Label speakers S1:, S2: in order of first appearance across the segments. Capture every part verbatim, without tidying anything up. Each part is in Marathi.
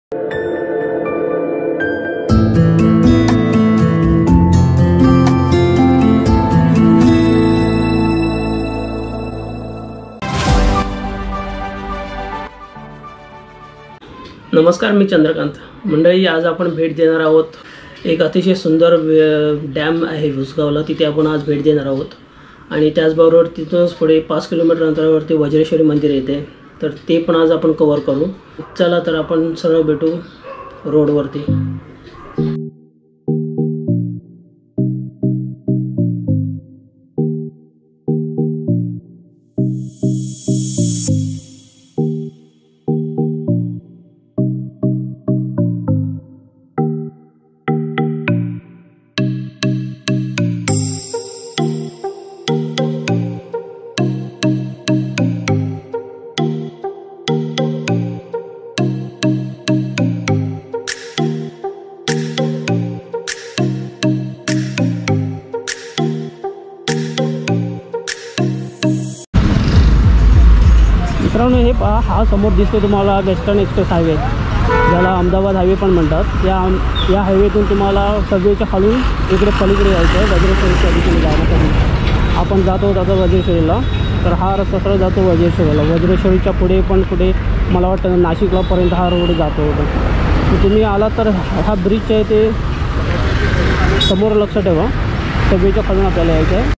S1: नमस्कार, मी चंद्रकांत. मंडळी, आज आपण भेट देणार आहोत एक अतिशय सुंदर डॅम आहे उसगावला. तिथे आपण आज भेट देणार आहोत आणि त्याचबरोबर तिथूनच पुढे पाच किलोमीटर अंतरावरती वज्रेश्वरी मंदिर येते, तर ते पण आज आपण कव्हर करू. चला तर आपण सरळ भेटू रोडवरती. मित्रांनो, हे पहा, हा समोर दिसतो तुम्हाला वेस्टर्न एक्सप्रेस हायवे, ज्याला अहमदाबाद हायवे पण म्हणतात. या या हायवेतून तुम्हाला सगळीच्या खालून इकडे पलीकडे जायचं आहे, वज्रेश्वरीच्या दिशेने जाण्यासाठी. आपण जातो आता वज्रेश्वरीला, तर हा रस्ता सरळ जातो वज्रेश्वरीला. वज्रेश्वरीच्या पुढे पण पुढे मला वाटतं नाशिकलापर्यंत हा रोड जातो. तर तुम्ही आला तर हा ब्रिज आहे ते समोर लक्ष ठेवा, सगळीच्या खालून आपल्याला यायचं आहे.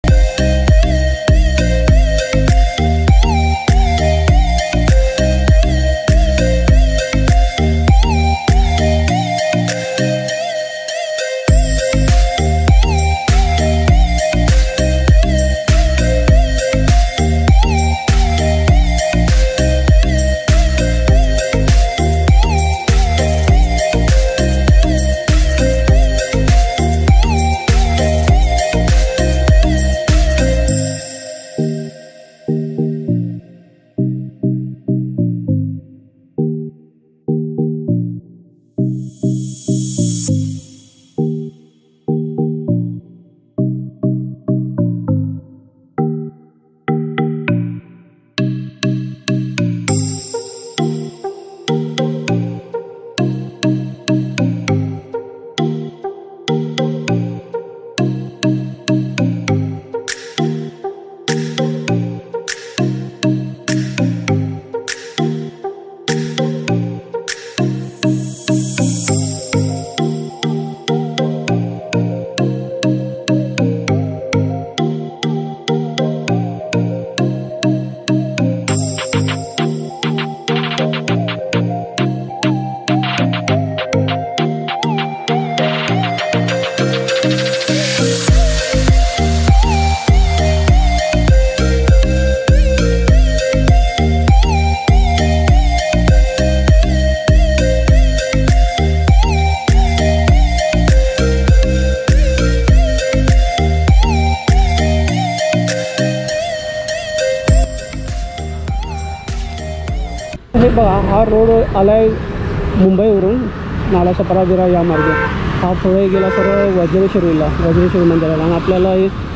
S1: हे बघा, हा रोड आला आहे मुंबईवरून नाला सपराविरा या मार्गे. हा पुढे गेला सरळ वज्रेश्वरीला, वज्रेश्वरी मंदिराला, आणि आपल्याला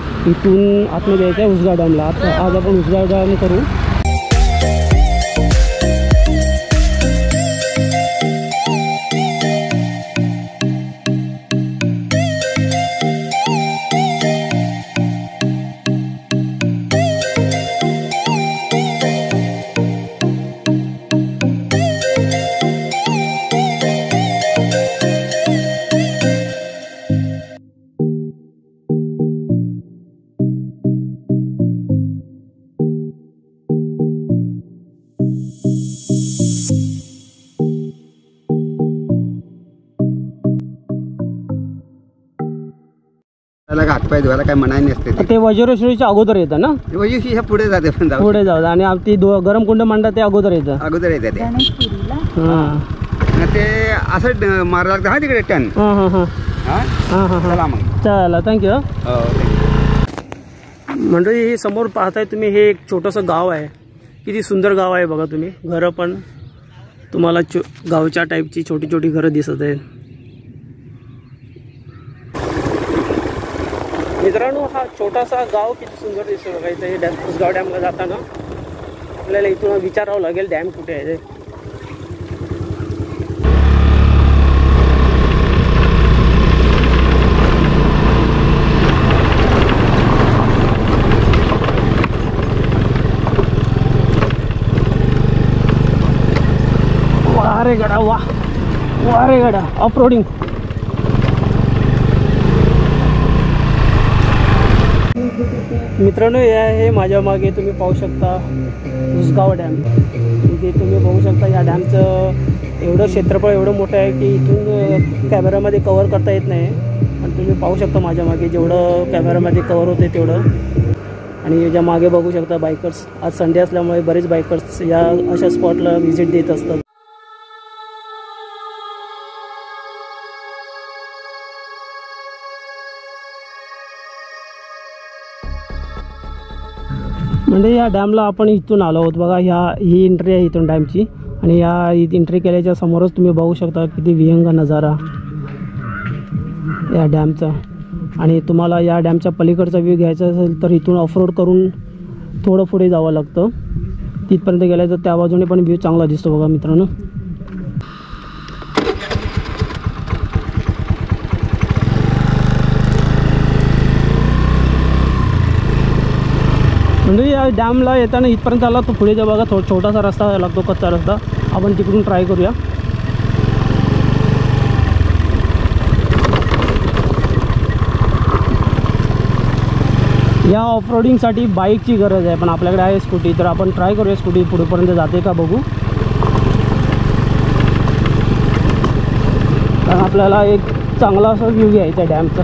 S1: इथून आतमध्ये यायचं आहे उसगाव डॅमला. आज आपण उसगाव डॅम करू.
S2: हातपाय धुवायला काय मनाई नसते.
S1: ते वज्रेश्वरीच्या अगोदर येतं ना?
S2: वज्रेश्वरी ह्या पुढे जाते, पण
S1: पुढे जाऊ. आणि ती गरम कुंड मांडा ते अगोदर येतं,
S2: अगोदर येते ते.
S1: हां,
S2: ते असं मारा लागतं. हा तिकडे टन.
S1: हां हां हां हां हां
S2: चला मग,
S1: चला, थँक्यू. मंडळी, हे समोर पाहताय तुम्ही, हे एक छोटंसं गाव आहे. किती सुंदर गाव आहे बघा तुम्ही. घरं पण तुम्हाला गावच्या टाईपची छोटी छोटी घरं दिसत आहेत. मित्रांनो, हा छोटासा गाव किती सुंदर दिसतो बघा. इथे डॅम, उसगाव डॅमला जाताना आपल्याला इथून विचारावं लागेल डॅम कुठे आहे ते. रे गडा, वा वा रे गडा, ऑफ रोडिंग. मित्रांनो, हे आहे माझ्या मागे तुम्ही पाहू शकता उसगाव डॅम. इथे तुम्ही बघू शकता या डॅमचं एवढं क्षेत्रफळ एवढं मोठं आहे की इथून कॅमेरामध्ये कवर करता येत नाही. पण तुम्ही पाहू शकता माझ्या मागे जेवढं कॅमेरामध्ये कवर होते तेवढं. आणि याच्या मागे बघू शकता बायकर्स. आज संडे असल्यामुळे बरेच बायकर्स या अशा स्पॉटला व्हिजिट देत असतात. म्हणजे या डॅमला आपण इथून आलो आहोत बघा. ह्या ही एंट्री आहे इथून डॅमची. आणि या एंट्री केल्याच्या समोरच तुम्ही बघू शकता किती विहंग नजारा या डॅमचा. आणि तुम्हाला या डॅमच्या पलीकडचा व्ह्यू घ्यायचा असेल तर इथून ऑफरोड करून थोडं पुढे जावं लागतं. तिथपर्यंत गेलं तर त्या बाजूने पण व्ह्यू चांगला दिसतो बघा मित्रांनो. म्हणजे या डॅमला येताना इथपर्यंत आला तो पुढे जा बघा. थोडा छोटासा रस्ता लागतो, कच्चा रस्ता. आपण तिकडून ट्राय करूया. या ऑफरोडिंगसाठी बाईकची गरज आहे, पण आपल्याकडे आहे स्कूटी. तर आपण ट्राय करूया स्कूटी पुढेपर्यंत जाते का बघू. कारण आपल्याला एक चांगला असा व्ह्यू घ्यायचा आहे डॅमचा.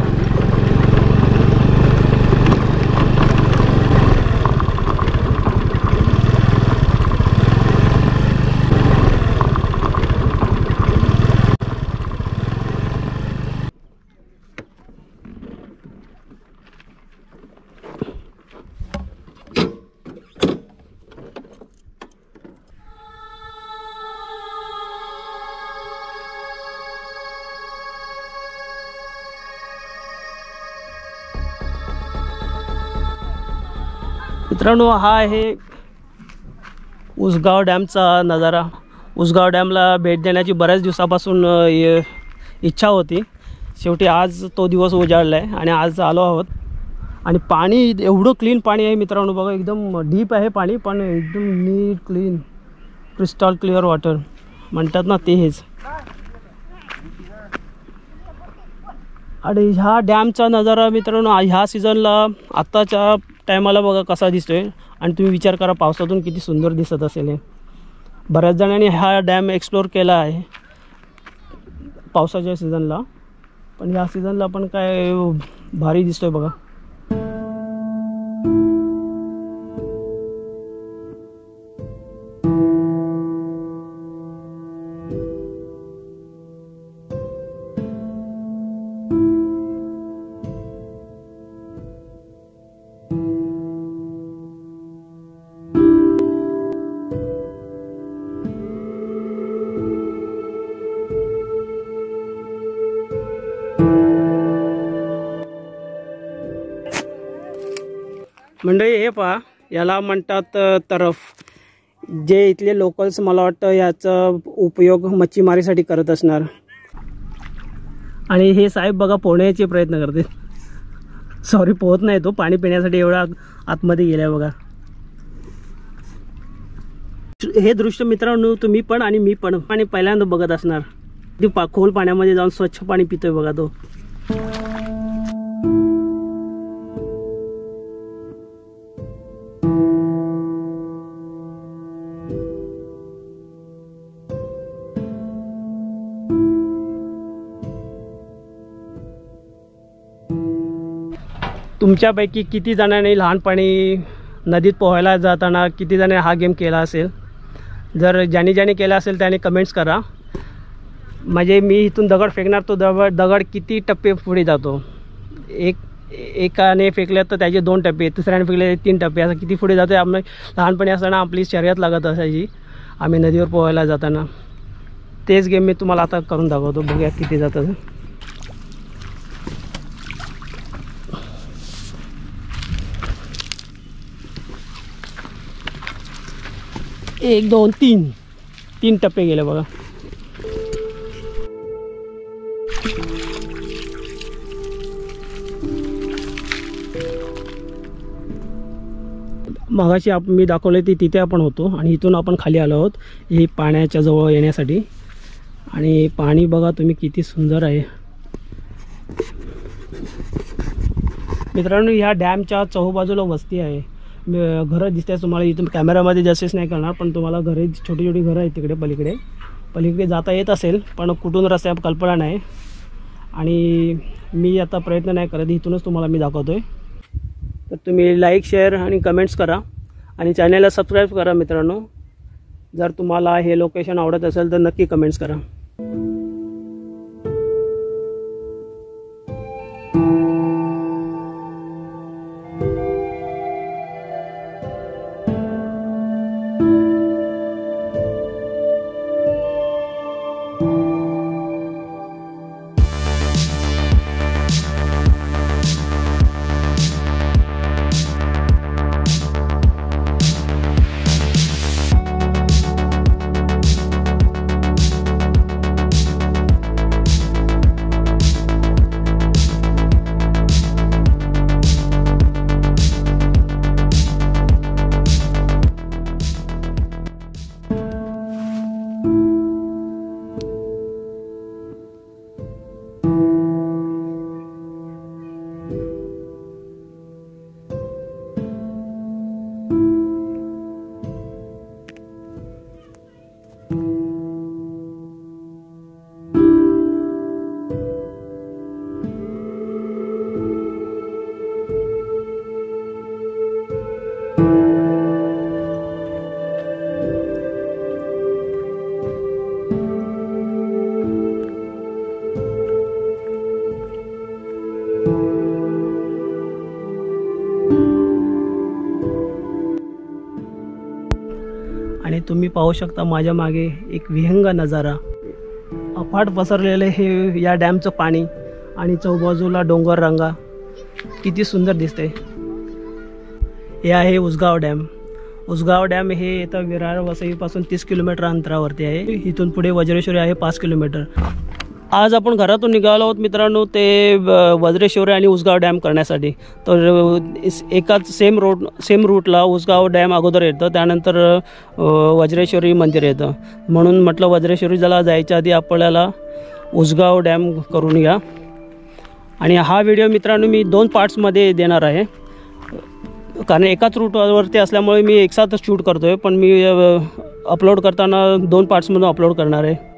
S1: मित्रांनो, हा आहे उसगाव डॅमचा नजारा. उसगाव डॅमला भेट देण्याची बऱ्याच दिवसापासून इच्छा होती. शेवटी आज तो दिवस उजाडला आहे आणि आज आलो आहोत. आणि पाणी एवढं क्लीन पाणी आहे मित्रांनो बघा. एकदम डीप आहे पाणी, पण एकदम नीट क्लीन क्रिस्टल क्लिअर वॉटर म्हणतात ना, ते हेच. आणि ह्या डॅमचा नजारा मित्रांनो ह्या सीझनला आत्ताच्या टायमाला बघा कसा दिसतोय. आणि तुम्ही विचार करा पावसातून किती सुंदर दिसत असेल हे. बऱ्याच जणांनी हा डॅम एक्सप्लोर केला आहे पावसाच्या सीझनला, पण ह्या सीझनला पण काय भारी दिसतोय बघा. मंडळी, हे पहा, याला म्हणतात तरफ. जे इथले लोकल्स मला वाटतं याचा उपयोग मच्छीमारीसाठी करत असणार. आणि हे साहेब बघा पोहण्याचे प्रयत्न करते. सॉरी, पोहत नाही तो, पाणी पिण्यासाठी एवढा आतमध्ये गेलाय बघा. हे दृश्य मित्रांनो तुम्ही पण आणि मी पण पाणी पहिल्यांदा बघत असणार. ती पा खोल पाण्यामध्ये जाऊन स्वच्छ पाणी पितोय बघा तो. तुमच्यापैकी किती जणांनी लहानपणी नदीत पोहायला जाताना किती जणांनी हा गेम केला असेल? जर ज्यांनी ज्यांनी केला असेल त्याने कमेंट्स करा. म्हणजे मी इथून दगड फेकणार, तो दगड दगड किती टप्पे पुढे जातो. एक एकाने फेकले तर त्याचे दोन टप्पे, तिसऱ्याने फेकले तीन टप्पे, असं किती पुढे जातो. आम्ही लहानपणी असताना आपली शर्यत लागत असायची आम्ही नदीवर पोहायला जाताना. तेच गेम मी तुम्हाला आता करून दाखवतो, बघूया किती जातं. एक दोन तीन तीन टप्पे गेले बघा. मगाशी आप मी दाखवले ती तिथे आपण होतो आणि इथून आपण खाली आलो आहोत ही पाण्याच्या जवळ येण्यासाठी. आणि पाणी बघा तुम्ही किती सुंदर आहे मित्रांनो. ह्या डॅमच्या चहूबाजूला वस्ती आहे, घरं दिसते तुम्हाला इथून कॅमेरामध्ये जसेच नाही करणार, पण तुम्हाला घरे छोटी छोटी घरं आहेत तिकडे पलीकडे पलीकडे जाता येत असेल, पण कुठून रस्त्या कल्पना नाही. आणि मी आता प्रयत्न नाही करत, इथूनच तुम्हाला मी दाखवतो आहे. तर तुम्ही लाईक शेअर आणि कमेंट्स करा आणि चॅनलला सबस्क्राईब करा मित्रांनो. जर तुम्हाला हे लोकेशन आवडत असेल तर नक्की कमेंट्स करा. आणि तुम्ही पाहू शकता माझ्या मागे एक विहंग नजारा, अफाट पसरलेले हे या डॅमचं पाणी आणि चौबाजूला डोंगर रांगा किती सुंदर दिसते. हे आहे उसगाव डॅम. उसगाव डॅम हे येतं विरार वसईपासून तीस किलोमीटर अंतरावरती आहे. इथून पुढे वज्रेश्वरी आहे पाच किलोमीटर. आज आपण घरातून निघालो आहोत मित्रांनो ते वज्रेश्वरी आणि उसगाव डॅम करण्यासाठी. तर एकाच सेम रोड सेम रूटला उसगाव डॅम अगोदर येतं, त्यानंतर वज्रेश्वरी मंदिर येतं. म्हणून म्हटलं वज्रेश्वरीला जायच्या आधी आपल्याला उसगाव डॅम करून या. आणि हा व्हिडिओ मित्रांनो मी दोन पार्ट्समध्ये देणार आहे, कारण एकाच रूटवरती असल्यामुळे मी एकसाथच शूट करतो आहे, पण मी अपलोड करताना दोन पार्ट्समधून अपलोड करणार आहे.